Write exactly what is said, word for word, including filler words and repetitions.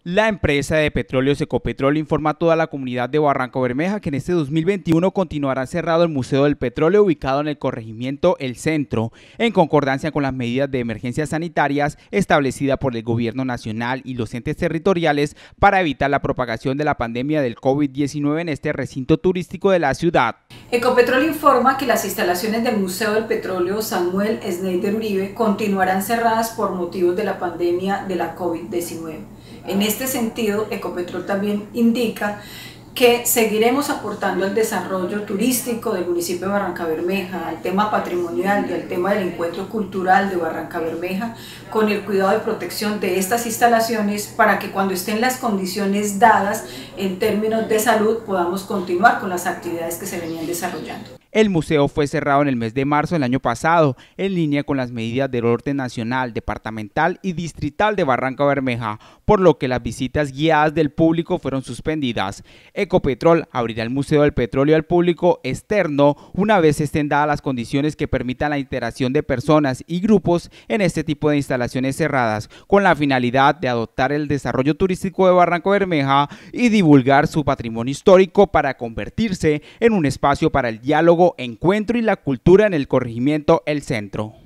La empresa de petróleos Ecopetrol informa a toda la comunidad de Barrancabermeja que en este dos mil veintiuno continuará cerrado el Museo del Petróleo ubicado en el corregimiento El Centro, en concordancia con las medidas de emergencia sanitarias establecidas por el Gobierno Nacional y los entes territoriales para evitar la propagación de la pandemia del COVID diecinueve en este recinto turístico de la ciudad. Ecopetrol informa que las instalaciones del Museo del Petróleo Samuel Schneider Uribe continuarán cerradas por motivos de la pandemia de la COVID diecinueve. En este sentido, Ecopetrol también indica que seguiremos aportando al desarrollo turístico del municipio de Barrancabermeja, al tema patrimonial y al tema del encuentro cultural de Barrancabermeja, con el cuidado de protección de estas instalaciones para que cuando estén las condiciones dadas en términos de salud podamos continuar con las actividades que se venían desarrollando. El museo fue cerrado en el mes de marzo del año pasado, en línea con las medidas del orden nacional, departamental y distrital de Barrancabermeja, por lo que las visitas guiadas del público fueron suspendidas. Ecopetrol abrirá el Museo del Petróleo al público externo una vez estén dadas las condiciones que permitan la interacción de personas y grupos en este tipo de instalaciones cerradas, con la finalidad de adoptar el desarrollo turístico de Barrancabermeja y divulgar su patrimonio histórico para convertirse en un espacio para el diálogo, encuentro y la cultura en el corregimiento El Centro.